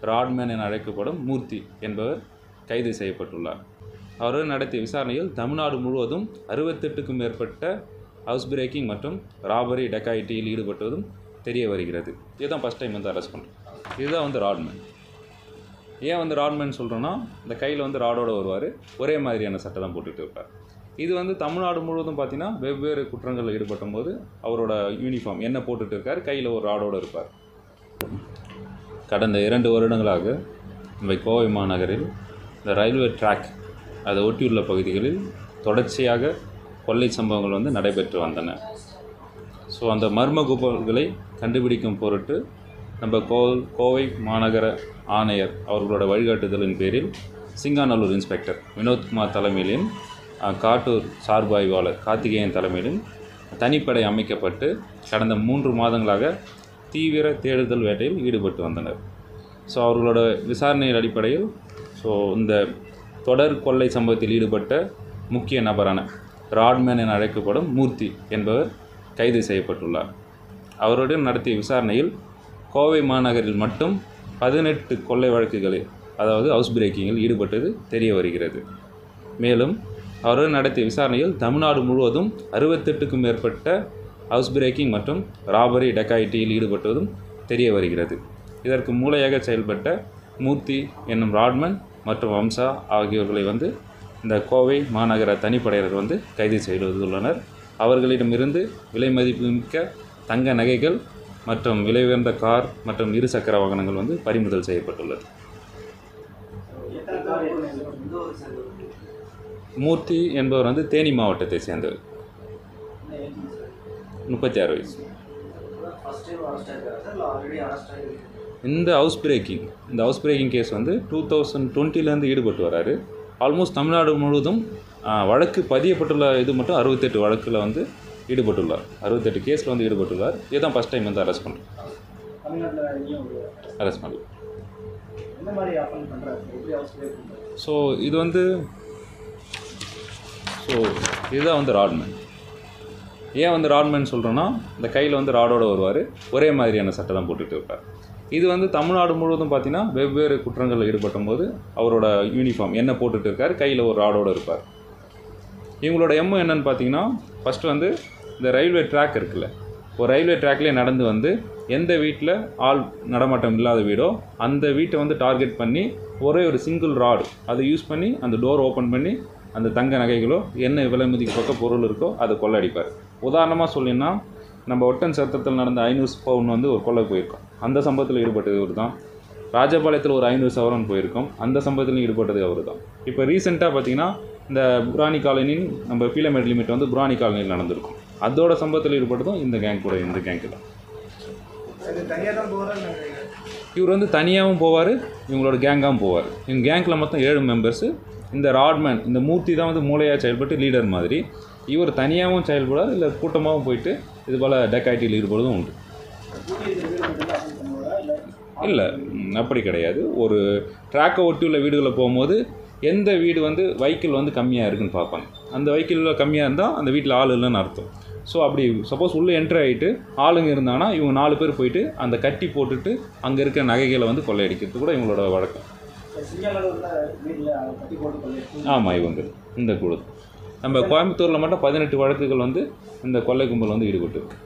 ராட்மேன் என அழைக்கப்படும் மூர்த்தி என்பவர் கைது செய்யப்பட்டுள்ளார். அவர் நடத்திய விசாரணையில் தமிழ்நாடு முழுவதும் 68க்கும் மேற்பட்ட ஹவுஸ் பிரேக்கிங் மற்றும் ராபரி டெக்காயிட்டியில் ஈடுபட்டதும் தெரிய வருகிறது. இதுதான் ஃபஸ்ட் டைம் வந்து அரெஸ்ட் பண்ணுறோம். இதுதான் வந்து ராட்மேன். ஏன் வந்து ராட்மேன் சொல்கிறோன்னா, இந்த கையில் வந்து ராடோடு வருவார், ஒரே மாதிரியான சட்டை தான் போட்டுகிட்டு இருப்பார். இது வந்து தமிழ்நாடு முழுவதும் பார்த்திங்கன்னா வெவ்வேறு குற்றங்களில் ஈடுபடும் போது அவரோட யூனிஃபார்ம் என்ன போட்டுட்டு இருக்கார், கையில் ஒரு ராடோடு இருப்பார். கடந்த 2 வருடங்களாக நம்ம கோவை மாநகரில் இந்த ரயில்வே ட்ராக் அதை ஒட்டியுள்ள பகுதிகளில் தொடர்ச்சியாக கொள்ளை சம்பவங்கள் வந்து நடைபெற்று வந்தன. ஸோ அந்த மர்ம கும்பல்களை கண்டுபிடிக்கும் பொருட்டு நம்ம கோவை மாநகர ஆணையர் அவர்களோட வழிகாட்டுதலின் பேரில் சிங்காநல்லூர் இன்ஸ்பெக்டர் வினோத்குமார் தலைமையிலும் காட்டூர் சார்பு ஆய்வாளர் கார்த்திகேயன் தலைமையிலும் தனிப்படை அமைக்கப்பட்டு கடந்த 3 மாதங்களாக தீவிர தேடுதல் வேட்டையில் ஈடுபட்டு வந்தனர். ஸோ அவர்களோட விசாரணையின் அடிப்படையில் இந்த தொடர் கொள்ளை சம்பவத்தில் ஈடுபட்ட முக்கிய நபரான ராட்மேன் என அழைக்கப்படும் மூர்த்தி என்பவர் கைது செய்யப்பட்டுள்ளார். அவருடன் நடத்திய விசாரணையில் கோவை மாநகரில் மட்டும் 18 கொள்ளை வழக்குகளில், அதாவது ஹவுஸ் பிரேக்கிங்கில் ஈடுபட்டது தெரிய வருகிறது. மேலும் அவருடன் நடத்திய விசாரணையில் தமிழ்நாடு முழுவதும் 68க்கும் மேற்பட்ட ஹவுஸ் பிரேக்கிங் மற்றும் ராபரி டெக்காயிட்டியில் ஈடுபட்டதும் தெரிய வருகிறது. இதற்கு மூளையாக செயல்பட்ட மூர்த்தி என்னும் ராட்மேன் மற்றும் வம்சா ஆகியோர்களை வந்து இந்த கோவை மாநகர தனிப்படையினர் வந்து கைது செய்துள்ளனர். அவர்களிடமிருந்து விலை மதிப்புமிக்க தங்க நகைகள் மற்றும் விலை உயர்ந்த கார் மற்றும் 2 சக்கர வாகனங்கள் வந்து பறிமுதல் செய்யப்பட்டுள்ளது. மூர்த்தி என்பவர் வந்து தேனி மாவட்டத்தை சேர்ந்தவர், 36 வயசு. இந்த ஹவுஸ் பிரேக்கிங் கேஸ் வந்து 2020 ஈடுபட்டு வராரு. ஆல்மோஸ்ட் தமிழ்நாடு முழுவதும் வழக்கு பதியப்பட்டுள்ள இது மட்டும் 68 வழக்கில் வந்து ஈடுபட்டுள்ளார். 68 கேஸில் வந்து ஈடுபட்டுள்ளார். இதுதான் ஃபஸ்ட் டைம் வந்து அரெஸ்ட் பண்ணுறோம். ஸோ இது வந்து இதுதான் வந்து ராட்மேன். ஏன் வந்து ராட்மேன் சொல்கிறோன்னா, இந்த கையில் வந்து ராடோடு வருவார், ஒரே மாதிரியான சட்டை தான் போட்டுகிட்டு இருப்பார். இது வந்து தமிழ்நாடு முழுவதும் பார்த்திங்கன்னா வெவ்வேறு குற்றங்களில் ஈடுபடும் போது அவரோட யூனிஃபார்ம் என்ன போட்டுட்டு இருக்கார், கையில் ஒரு ராடோடு இருப்பார். இவங்களோட எம்ஓ என்னன்னு பார்த்தீங்கன்னா, ஃபஸ்ட்டு வந்து இந்த ரயில்வே ட்ராக் இருக்குல்ல, ஒரு ரயில்வே ட்ராக்லேயே நடந்து வந்து எந்த வீட்டில் ஆள் நடமாட்டம் இல்லாத வீடோ அந்த வீட்டை வந்து டார்கெட் பண்ணி ஒரே ஒரு சிங்கிள் ராடு அதை யூஸ் பண்ணி அந்த டோர் ஓப்பன் பண்ணி அந்த தங்க நகைகளோ என்ன விலை மதிக்கப்பட்ட பொருள் இருக்கோ அதை கொள்ளடிப்பார். உதாரணமாக சொல்லினா, நம்ம ஒட்டன் சத்திரத்தில் நடந்த 500 பவுன் வந்து ஒரு கொள்ளை போயிருக்கோம், அந்த சம்பவத்தில் ஈடுபட்டது அவர் தான். ராஜபாளையத்தில் ஒரு 500 சவரன் போயிருக்கோம், அந்த சம்பவத்தில் ஈடுபட்டது அவர் தான். இப்போ ரீசெண்டாக பார்த்திங்கன்னா இந்த புராணி காலனின் நம்ம பீலமேட் லிமிட் வந்து புராணி காலனியில் நடந்திருக்கும், அதோட சம்பவத்தில் ஈடுபட்டதும் இந்த கேங்கு தான். இவர் வந்து தனியாகவும் போவார், இவங்களோட கேங்காகவும் போவார். இவங்க கேங்கில் மொத்தம் 7 மெம்பர்ஸு. இந்த ராட்மேன், இந்த மூர்த்தி தான் வந்து மூளையாக செயல்பட்டு லீடர் மாதிரி. இவர் தனியாகவும் செயல்படார், இல்லை கூட்டமாகவும் போயிட்டு இது போல் டெக்காயிட்டியில் ஈடுபடுவதும் உண்டு. இல்லை, அப்படி கிடையாது. ஒரு ட்ராக்கை ஒட்டி உள்ள வீடுகளை போகும்போது எந்த வீடு வந்து வெஹிக்கிள் வந்து கம்மியாக இருக்குதுன்னு பார்ப்பாங்க. அந்த வெஹிக்கிளில் கம்மியாக இருந்தால் அந்த வீட்டில் ஆள் இல்லைன்னு அர்த்தம். ஸோ அப்படி சப்போஸ் உள்ளே என்ட்ரி ஆகிட்டு ஆளுங்க இருந்தாங்கன்னா இவங்க 4 பேர் போயிட்டு அந்த கட்டி போட்டுட்டு அங்கே இருக்கிற நகைகளை வந்து கொள்ளையடிக்கிறது கூட இவங்களோட வழக்கம். ஆமாம், இவங்க இந்த குழு. நம்ம கோயம்புத்தூரில் மட்டும் 18 வழக்குகள் வந்து இந்த கொள்ளை கும்பல் வந்து ஈடுபட்டு இருக்கு.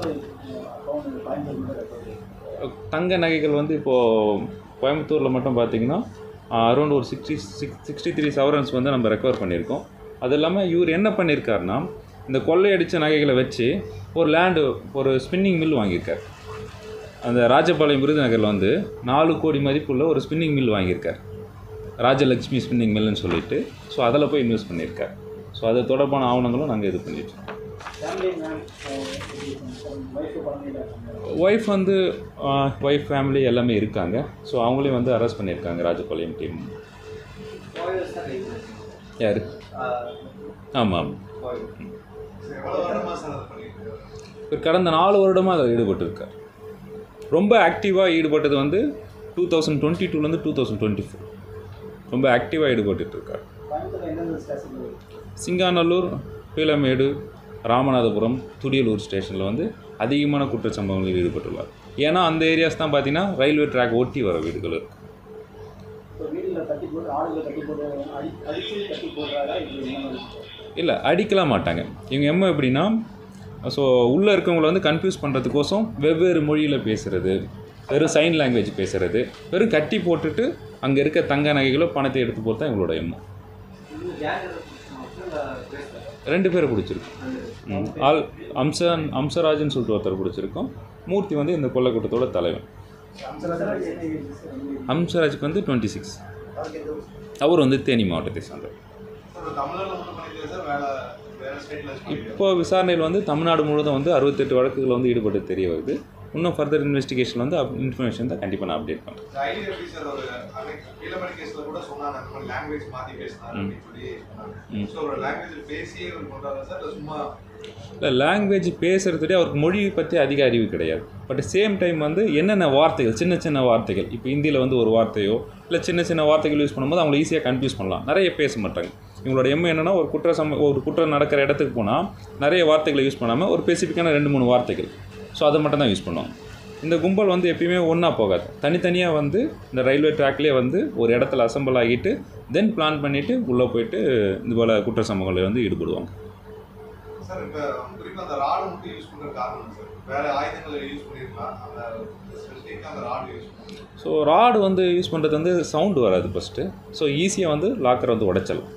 தங்க நகைகள் வந்து இப்போது கோயம்புத்தூரில் மட்டும் பார்த்திங்கன்னா அரௌண்ட் ஒரு 63 சவரன்ஸ் வந்து நம்ம ரெக்கவர் பண்ணியிருக்கோம். அது இல்லாமல் இவர் என்ன பண்ணியிருக்காருன்னா, இந்த கொள்ளையடித்த நகைகளை வச்சு ஒரு ஸ்பின்னிங் மில் வாங்கியிருக்கார். அந்த ராஜபாளையம் விருதுநகரில் வந்து 4 கோடி மதிப்புள்ள ஒரு ஸ்பின்னிங் மில் வாங்கியிருக்கார், ராஜலக்ஷ்மி ஸ்பின்னிங் மில்லுன்னு சொல்லிட்டு. ஸோ அதில் போய் இன்வெஸ்ட் பண்ணியிருக்கார். ஸோ அது தொடர்பான ஆவணங்களும் நாங்கள் இது பண்ணிட்டோம். ஒய்ஃப் ஃபேமிலி எல்லாமே இருக்காங்க. ஸோ அவங்களையும் வந்து அரெஸ்ட் பண்ணியிருக்காங்க ராஜபாளையம் டீம். யார்? ஆமாம், இவர் கடந்த 4 வருடமாக அதில் ஈடுபட்டிருக்கார். ரொம்ப ஆக்டிவாக ஈடுபட்டது வந்து 2022 2024 ரொம்ப ஆக்டிவாக ஈடுபட்டுருக்கார். சிங்காநல்லூர், பீலமேடு, ராமநாதபுரம், துடியலூர் ஸ்டேஷனில் வந்து அதிகமான குற்றச்சம்பவங்களில் ஈடுபட்டுள்ளார். ஏன்னா அந்த ஏரியாஸ் தான் பார்த்திங்கன்னா ரயில்வே ட்ராக் ஒட்டி வர வீடுகள் இருக்குது. இல்லை, அடிக்கலாம் மாட்டாங்க. இவங்க எம்ஓ எப்படின்னா, ஸோ உள்ளே இருக்கவங்கள வந்து கன்ஃபியூஸ் பண்ணுறதுக்கோசம் வெவ்வேறு மொழியில் பேசுகிறது, வெறும் சைன் லாங்குவேஜ் பேசுகிறது, வெறும் கட்டி போட்டுட்டு அங்கே இருக்க தங்க நகைகளோ பணத்தை எடுத்து போட்டு தான் எங்களோட எம்ஓ. 2 பேரை பிடிச்சிருக்கோம். அம்சராஜன் சொல்லிட்டு ஒருத்தர் பிடிச்சிருக்கோம். மூர்த்தி வந்து இந்த கொள்ளைக்கூட்டத்தோட தலைவன். அம்சராஜுக்கு வந்து 26. அவர் வந்து தேனி மாவட்டத்தை சார்ந்தவர். இப்போ விசாரணையில் வந்து தமிழ்நாடு முழுவதும் வந்து 68 வழக்குகள் வந்து ஈடுபட்டு தெரிய வருது. இன்னும் ஃபர்தர் இன்வெஸ்டிகேஷன் வந்து இன்ஃபர்மேஷன் தான் கண்டிப்பாக நான் அப்டேட் பண்ணுறேன். இல்லை, லாங்குவேஜ் பேசுகிறதுலே அவருக்கு மொழி பற்றி அதிக அறிவு கிடையாது. பட் சேம் டைம் வந்து என்னென்ன வார்த்தைகள், சின்ன சின்ன வார்த்தைகள், இப்போ ஹிந்தியில் வந்து ஒரு வார்த்தையோ இல்லை சின்ன சின்ன வார்த்தைகள் யூஸ் பண்ணும்போது அவங்களை ஈஸியாக கன்ஃபியூஸ் பண்ணலாம். நிறைய பேச மாட்டாங்க. இவங்களோட எம்ஏ என்னென்னா, ஒரு குற்றம் நடக்கிற இடத்துக்கு போனால் நிறைய வார்த்தைகளை யூஸ் பண்ணாமல் ஒரு ஸ்பெசிஃபிக்கான 2-3 வார்த்தைகள், ஸோ அதை மட்டும் தான் யூஸ் பண்ணுவாங்க. இந்த கும்பல் வந்து எப்பயுமே ஒன்றா போகாது. தனித்தனியாக வந்து இந்த ரயில்வே ட்ராக்லேயே வந்து ஒரு இடத்துல அசம்பிள் ஆகிட்டு தென் பிளான் பண்ணிவிட்டு உள்ளே போயிட்டு இது போல் குற்ற சம்பவங்களில் வந்து ஈடுபடுவாங்க. சார், இப்போ குறிப்பாக அந்த ராடு மட்டும் யூஸ் பண்ணுற காரணம் சார், வேறு ஆயுதங்களை யூஸ் பண்ணியிருக்கலாம், அந்த ஸ்பெசிஃபிக்காக அந்த ராடு யூஸ் பண்ணுறது. ஸோ ராடு வந்து யூஸ் பண்ணுறது வந்து சவுண்டு வராது ஃபஸ்ட்டு. ஸோ ஈஸியாக வந்து லாக்கரை வந்து உடைச்சலாம்.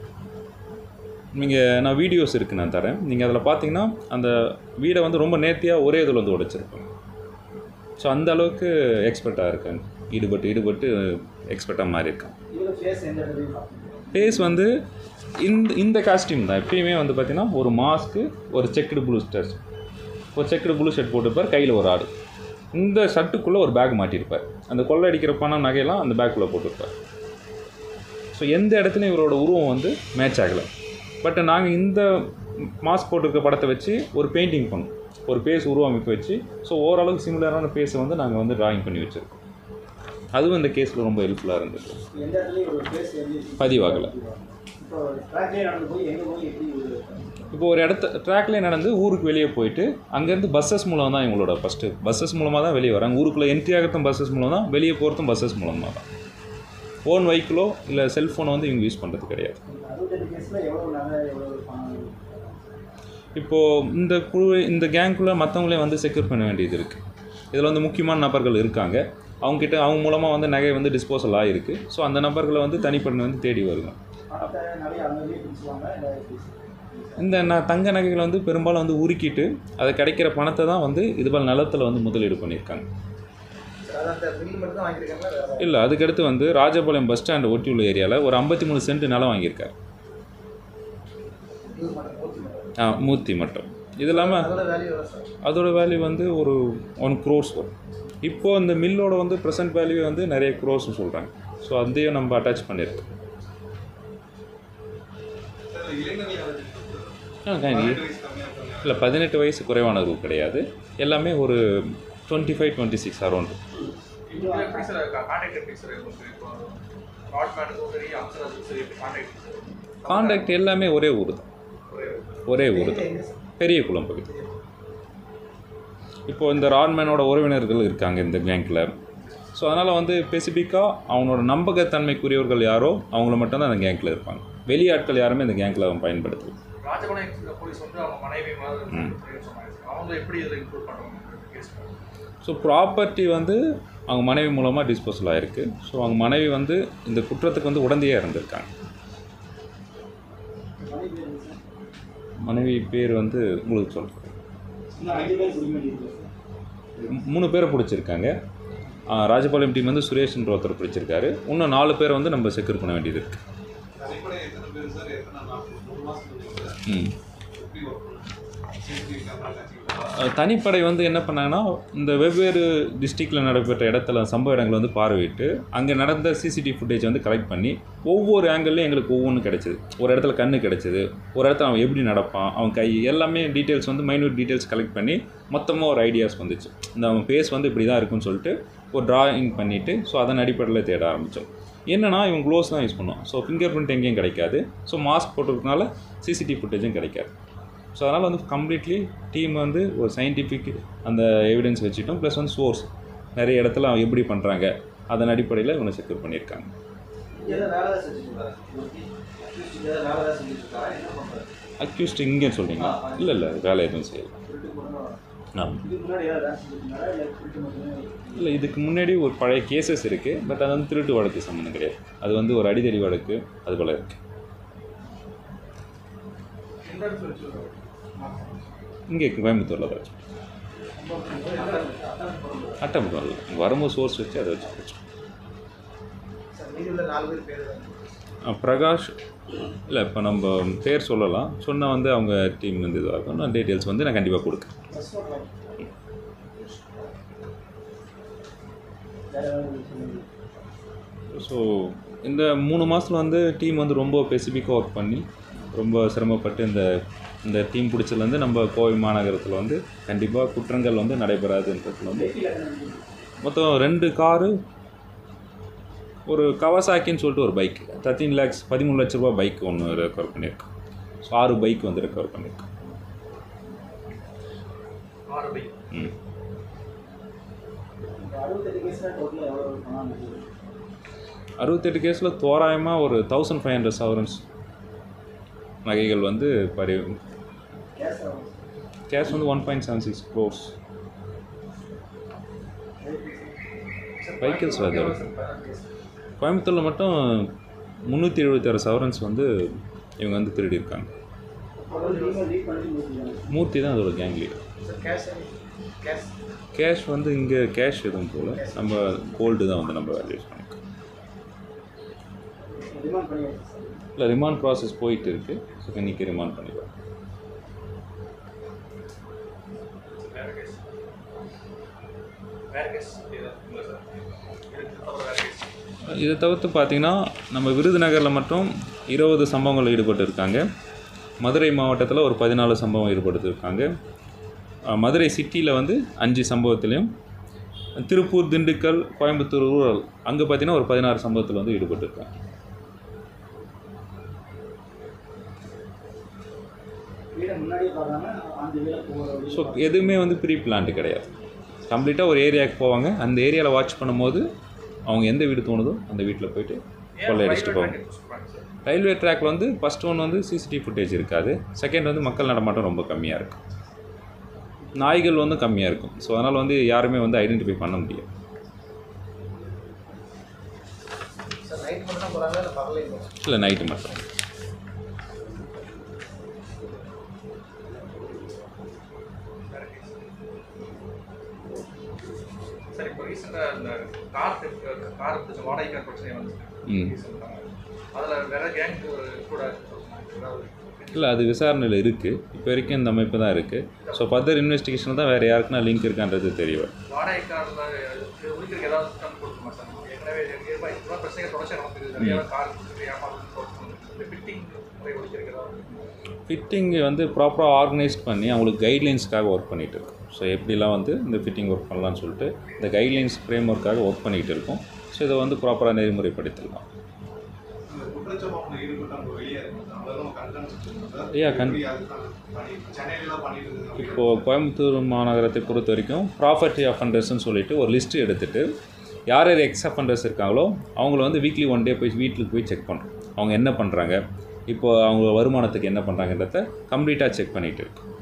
நான் வீடியோஸ் இருக்குது, நான் தரேன். நீங்கள் அதில் பார்த்தீங்கன்னா அந்த வீடை வந்து ரொம்ப நேர்த்தியாக ஒரே இதில் வந்து உடைச்சிருப்பாங்க. ஸோ அந்த அளவுக்கு எக்ஸ்பர்ட்டாக இருக்காங்க. ஈடுபட்டு எக்ஸ்பர்ட்டாக மாறி இருக்காங்க. ஃபேஸ் வந்து இந்த காஸ்டியூம் தான் எப்பயுமே வந்து பார்த்திங்கன்னா, ஒரு மாஸ்க்கு, ஒரு செக்குடு ப்ளூ ஷர்ட் போட்டுருப்பார், கையில் ஒரு ஆடு. இந்த ஷர்ட்டுக்குள்ளே ஒரு பேக் மாட்டியிருப்பார். அந்த கொள்ளை அடிக்கிற பணம் நகையெல்லாம் அந்த பேக்குள்ளே போட்டிருப்பார். ஸோ எந்த இடத்துலையும் இவரோட உருவம் வந்து மேட்ச் ஆகலை. பட் நாங்கள் இந்த மாஸ்க் போட்டிருக்க படத்தை வச்சு ஒரு பெயிண்டிங் பண்ணோம், ஒரு பேஸ் உருவமைப்பு வச்சு. ஸோ ஓரளவுக்கு சிமிலரான பேஸை வந்து நாங்கள் வந்து ட்ராயிங் பண்ணி வச்சுருக்கோம். அதுவும் இந்த கேஸில் ரொம்ப ஹெல்ப்ஃபுல்லாக இருந்தது. பதிவாகலை. இப்போ ஒரு ட்ராக்லேயே நடந்து ஊருக்கு வெளியே போயிட்டு அங்கேருந்து பஸ்ஸஸ் மூலம் தான் இவங்களோட ஃபஸ்ட்டு பஸ்ஸஸ் மூலமாக தான் வெளியே வராங்க. ஊருக்குள்ளே என்ட்ரி ஆகிறதும் பஸ்ஸஸ் மூலம் தான், வெளியே போகிறதும் பஸ்ஸஸ் மூலமாக தான். ஓன் வெஹிக்கிளோ இல்லை செல்ஃபோனோ வந்து இவங்க யூஸ் பண்ணுறது கிடையாது. இப்போது இந்த கேங்குள்ளே மற்றவங்களே வந்து செக்யூர் பண்ண வேண்டியது இருக்குது. இதில் வந்து முக்கியமான நபர்கள் இருக்காங்க. அவங்க மூலமாக வந்து நகை வந்து டிஸ்போசல் ஆகிருக்கு. ஸோ அந்த நபர்களை வந்து தனிப்பண்ணி வந்து தேடி வருங்க. இந்த தங்க நகைகளை வந்து பெரும்பாலும் வந்து உருக்கிட்டு அதை கிடைக்கிற பணத்தை தான் வந்து இதுபோல் நிலத்தில் வந்து முதலீடு பண்ணியிருக்காங்க. இல்லை, அதுக்கடுத்து வந்து ராஜபாளையம் பஸ் ஸ்டாண்டு ஒட்டி உள்ள ஏரியாவில் ஒரு 53 சென்ட் நிலம் வாங்கியிருக்காரு. மூர்த்தி மட்டும். இது இல்லாமல் அதோட வேல்யூ வந்து ஒரு 1 crore வரும். இப்போது இந்த மில்லோட வந்து ப்ரெசன்ட் வேல்யூ வந்து நிறைய க்ரோர்ஸ்னு சொல்கிறாங்க. ஸோ அதையும் நம்ம அட்டாச் பண்ணியிருக்கோம். இல்லை, 18 வயசு குறைவானவர்கள் கிடையாது. எல்லாமே ஒரு 25-26 அரௌண்ட். கான்டாக்ட் எல்லாமே ஒரே ஊர் தான், பெரிய குளம் பகுதி. இப்போது இந்த ராட்மேனோட உறவினர்கள் இருக்காங்க இந்த பேங்க்கில். ஸோ அதனால் வந்து ஸ்பெசிஃபிக்காக அவங்களோட நம்பகத்தன்மைக்குரியவர்கள் யாரோ அவங்கள மட்டும்தான் அந்த கேங்கில் இருப்பாங்க. வெளியாட்கள் யாருமே இந்த கேங்கில் அவன் பயன்படுத்தல. ஸோ ப்ராப்பர்ட்டி வந்து அவங்க மனைவி மூலமாக டிஸ்போசல் ஆகிருக்கு. ஸோ அவங்க மனைவி வந்து இந்த குற்றத்துக்கு வந்து உடந்தையாக இருந்திருக்காங்க. மனைவி பேர் வந்து உங்களுக்கு சொல்கிறேன். 3 பேரை பிடிச்சிருக்காங்க. ராஜபாளையம் டீம் வந்து சுரேஷ்ன்ற ஒருத்தர் பிடிச்சிருக்காரு. இன்னும் 4 பேரை வந்து நம்ம செக்யூர் பண்ண வேண்டியது இருக்குது. தனிப்படை வந்து என்ன பண்ணாங்கன்னா, இந்த வெவ்வேறு டிஸ்ட்ரிக்டில் நடைபெற்ற இடத்துல சம்பவ இடங்களை வந்து பார்வையிட்டு அங்கே நடந்த சிசிடிவி ஃபுட்டேஜ் வந்து கலெக்ட் பண்ணி ஒவ்வொரு ஆங்கிள்லையும் எங்களுக்கு ஒவ்வொன்றும் கிடச்சிது. ஒரு இடத்துல கண்ணு கிடச்சிது, ஒரு இடத்துல அவன் எப்படி நடப்பான், அவன் கை, எல்லாமே டீட்டெயில்ஸ் வந்து மைன்யூட் டீட்டெயில்ஸ் கலெக்ட் பண்ணி மொத்தமாக ஒரு ஐடியாஸ் வந்துச்சு. இந்த அவன் ஃபேஸ் வந்து இப்படி தான் இருக்குன்னு சொல்லிட்டு ஒரு ட்ராயிங் பண்ணிவிட்டு ஸோ அதன் அடிப்படையில் தேட ஆரம்பித்தோம். என்னென்னா இவன் க்ளோஸ் தான் யூஸ் பண்ணுவான். ஸோ ஃபிங்கர் பிரிண்ட் எங்கேயும் கிடைக்காது. ஸோ மாஸ்க் போட்டிருக்கனால சிசிடிவி ஃபுட்டேஜும் கிடைக்காது. ஸோ அதனால் வந்து கம்ப்ளீட்லி டீம் வந்து ஒரு சயின்டிஃபிக் அந்த எவிடன்ஸ் வச்சுட்டோம். ப்ளஸ் வந்து சோர்ஸ் நிறைய இடத்துல அவன் எப்படி பண்ணுறாங்க அதன் அடிப்படையில் இவனை செக்யூர் பண்ணியிருக்காங்க. அக்யூஸ்ட் இங்கே சொல்கிறீங்களா? இல்லை வேலை எதுவும் செய்யலை. இல்லை, இதுக்கு முன்னாடி ஒரு பழைய கேசஸ் இருக்குது. பட் அது வந்து திருட்டு வழக்கு சம்மந்தம் கிடையாது. அது வந்து ஒரு அடிதடி வழக்கு அது போல் இருக்குது. இங்கே கோயம்புத்தூரில் தான் வச்சு அட்டம் வரும்போது சோர்ஸ் வச்சு அதை வச்சு பிரகாஷ். இல்லை, இப்போ நம்ம பேர் சொல்லலாம். சொன்னால் வந்து அவங்க டீம் வந்து இதுவாக இருக்கும். நான் டீட்டெயில்ஸ் வந்து நான் கண்டிப்பாக கொடுக்குறேன். ஸோ இந்த 3 மாதத்தில் வந்து டீம் வந்து ரொம்ப ஸ்பெசிஃபிக்காக ஒர்க் பண்ணி ரொம்ப சிரமப்பட்டு இந்த டீம் பிடிச்சதுலேருந்து நம்ம கோவை மாநகரத்தில் வந்து கண்டிப்பாக குற்றங்கள் வந்து நடைபெறாதுன்றதுல வந்து மொத்தம் 2 காரு, ஒரு கவாசாக்கின்னு சொல்லிட்டு ஒரு பைக் 13 lakhs 13 லட்ச ரூபா பைக் ஒன்று ரெக்கவர் பண்ணியிருக்கோம். ஸோ 6 பைக் வந்து ரெக்கவர் பண்ணியிருக்கோம். 68 கேஸில் தோராயமாக ஒரு 1500 சவரன்ஸ் நகைகள் வந்து கேஷ் வந்து 1.76 crores. வெஹிக்கிள்ஸ் வந்து கோயம்புத்தூரில் மட்டும் 376 சவரன்ஸ் வந்து இவங்க வந்து திருடி இருக்காங்க. மூர்த்தி தான் அதோட கேங் லீடர். கேஷ் வந்து இங்கே கேஷ் எதுவும் போல் நம்ம கோல்டு தான் வந்து நம்ம வேல்யூஸ் பண்ணிக்கோம். இல்லை, ரிமாண்ட் ப்ராசஸ் போயிட்டு இருக்குது. ஸோ இன்றைக்கி ரிமாண்ட் பண்ணிடுவோம். இதை தவிர்த்து பார்த்திங்கன்னா நம்ம விருதுநகரில் மட்டும் 20 சம்பவங்கள் ஈடுபட்டு இருக்காங்க. மதுரை மாவட்டத்தில் ஒரு 14 சம்பவம் ஈடுபடுத்திருக்காங்க. மதுரை சிட்டியில் வந்து 5 சம்பவத்துலேயும், திருப்பூர், திண்டுக்கல், கோயம்புத்தூர் ரூரல் அங்கே பார்த்திங்கன்னா ஒரு 16 சம்பவத்தில் வந்து ஈடுபட்டுருக்காங்க. ஸோ எதுவுமே வந்து ப்ரீ பிளான்டு கிடையாது. கம்ப்ளீட்டாக ஒரு ஏரியாவுக்கு போவாங்க. அந்த ஏரியாவில் வாட்ச் பண்ணும்போது அவங்க எந்த வீடு தோணுதோ அந்த வீட்டில் போய்ட்டு கொள்ளையடிச்சிட்டு போவாங்க. ரயில்வே ட்ராக்கில் வந்து ஃபஸ்ட் ஒன் வந்து சிசிடிவி ஃபுட்டேஜ் இருக்காது. செகண்ட் வந்து மக்கள் நடமாட்டம் ரொம்ப கம்மியாக இருக்கும். நாய்கள் வந்து கம்மியாக இருக்கும். ஸோ அதனால் வந்து யாருமே வந்து ஐடென்டிஃபை பண்ண முடியாது. இல்லை, நைட்டு மட்டும். சார், இப்போ ரீசெண்டாக இந்த கார் வாடகை கார் பிரச்சனை வந்து அதில் வேற கேங் கூட இல்லை, அது விசாரணையில் இருக்குது. இப்போ வரைக்கும் இந்த அமைப்பு தான் இருக்குது. ஸோ ஃபர்தர் இன்வெஸ்டிகேஷன் தான் வேறு யாருக்குன்னா லிங்க் இருக்கான்றது தெரியும். வாடகை காரில் ஒழிக்கிறதுக்கு ஏதாவது சிஸ்டம் கொடுக்குமா சார்? ஏற்கனவே இப்போ பிரச்சனை தொடர்ச்சி நடக்குது. நிறைய கார் ஃபிட்டிங் முறை ஒழிக்கிறதுக்கு ஏதாவது ஃபிட்டிங் வந்து ப்ராப்பராக ஆர்கனைஸ்ட் பண்ணி அவங்களுக்கு கைட்லைன்ஸ்க்காக ஒர்க் பண்ணிகிட்டு இருக்கோம். ஸோ எப்படிலாம் வந்து இந்த ஃபிட்டிங் ஒர்க் பண்ணலான்னு சொல்லிட்டு இந்த கைட்லைன்ஸ் ஃப்ரேம் ஒர்க்காக ஒர்க் பண்ணிகிட்டு இருக்கோம். ஸோ இதை வந்து ப்ராப்பராக நெறிமுறைப்படுத்திடலாம். இப்போது கோயம்புத்தூர் மாநகரத்தை பொறுத்த வரைக்கும் ப்ராப்பர்ட்டி அஃபண்டர்ஸ்ன்னு சொல்லிட்டு ஒரு லிஸ்ட்டு எடுத்துகிட்டு யார் யார் எக்ஸ் அஃபண்டர்ஸ் இருக்காங்களோ அவங்கள வந்து வீக்லி 1 டே போய் வீட்டுக்கு போய் செக் பண்ணுறோம். அவங்க என்ன பண்ணுறாங்க, இப்போது அவங்க வருமானத்துக்கு என்ன பண்ணுறாங்கன்றத கம்ப்ளீட்டாக செக் பண்ணிகிட்டு இருக்கோம்.